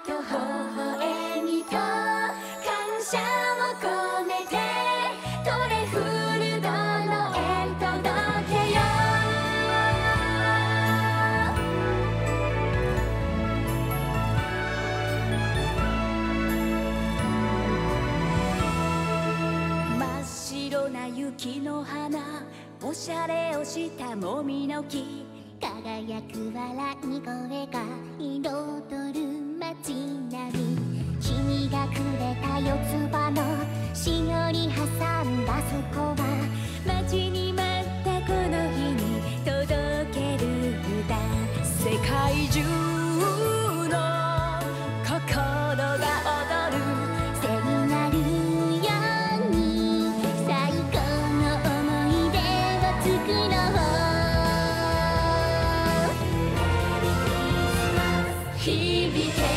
と微笑みと感謝を込めてトレフルドの絵届けよう。真っ白な雪の花、おしゃれをしたもみの木、輝く笑い声が彩る街並み、君がくれた四つ葉のしおり挟んだそこは待ちに待ったこの日に届ける歌、世界中の心が踊る聖なるように最高の思い出を作ろう。響け